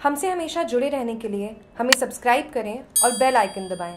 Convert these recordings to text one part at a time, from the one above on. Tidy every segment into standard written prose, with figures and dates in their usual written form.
हमसे हमेशा जुड़े रहने के लिए हमें सब्सक्राइब करें और बेल आइकन दबाएं।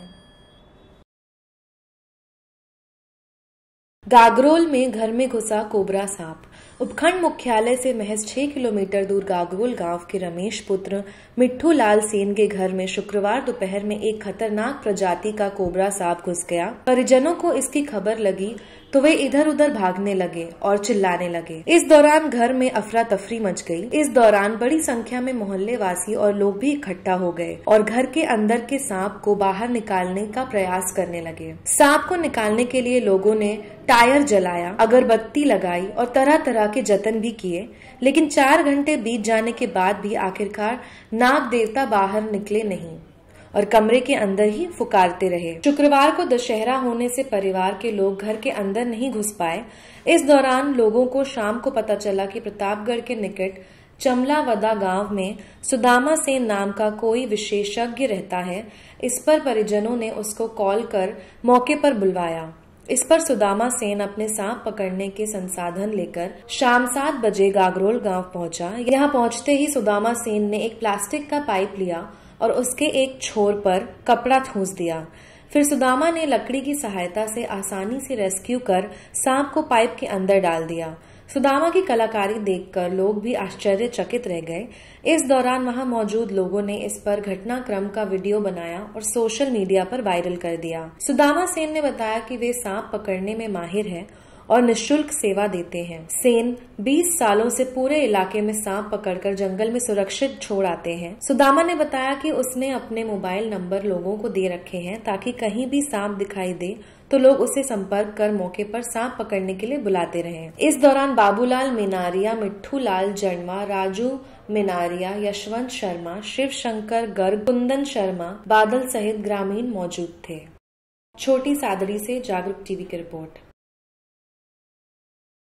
गागरोल में घर में घुसा कोबरा सांप। उपखंड मुख्यालय से महज 6 किलोमीटर दूर गागरोल गांव के रमेश पुत्र मिट्ठू लाल सेन के घर में शुक्रवार दोपहर में एक खतरनाक प्रजाति का कोबरा सांप घुस गया। परिजनों को इसकी खबर लगी तो वे इधर उधर भागने लगे और चिल्लाने लगे। इस दौरान घर में अफरा तफरी मच गई। इस दौरान बड़ी संख्या में मोहल्ले वासी और लोग भी इकट्ठा हो गए और घर के अंदर के सांप को बाहर निकालने का प्रयास करने लगे। सांप को निकालने के लिए लोगों ने टायर जलाया, अगरबत्ती लगाई और तरह तरह के जतन भी किए, लेकिन 4 घंटे बीत जाने के बाद भी आखिरकार नाग देवता बाहर निकले नहीं और कमरे के अंदर ही फुकारते रहे। शुक्रवार को दशहरा होने से परिवार के लोग घर के अंदर नहीं घुस पाए। इस दौरान लोगों को शाम को पता चला कि प्रतापगढ़ के निकट चमलावदा गांव में सुदामा सेन नाम का कोई विशेषज्ञ रहता है। इस पर परिजनों ने उसको कॉल कर मौके पर बुलवाया। इस पर सुदामा सेन अपने सांप पकड़ने के संसाधन लेकर शाम 7 बजे गागरोल गांव पहुंचा। यहां पहुंचते ही सुदामा सेन ने एक प्लास्टिक का पाइप लिया और उसके एक छोर पर कपड़ा ठूंस दिया। फिर सुदामा ने लकड़ी की सहायता से आसानी से रेस्क्यू कर सांप को पाइप के अंदर डाल दिया। सुदामा की कलाकारी देखकर लोग भी आश्चर्यचकित रह गए। इस दौरान वहां मौजूद लोगों ने इस पर घटनाक्रम का वीडियो बनाया और सोशल मीडिया पर वायरल कर दिया। सुदामा सेन ने बताया कि वे सांप पकड़ने में माहिर हैं और निःशुल्क सेवा देते हैं। सेन 20 सालों से पूरे इलाके में सांप पकड़कर जंगल में सुरक्षित छोड़ आते हैं। सुदामा ने बताया कि उसने अपने मोबाइल नंबर लोगों को दे रखे हैं ताकि कहीं भी सांप दिखाई दे तो लोग उसे संपर्क कर मौके पर सांप पकड़ने के लिए बुलाते रहें। इस दौरान बाबूलाल मीनारिया, मिट्ठू लाल जड़मा, राजू मीनारिया, यशवंत शर्मा, शिव शंकर गर्ग, कुंदन शर्मा, बादल सहित ग्रामीण मौजूद थे। छोटी सादड़ी से जागरूक टीवी की रिपोर्ट।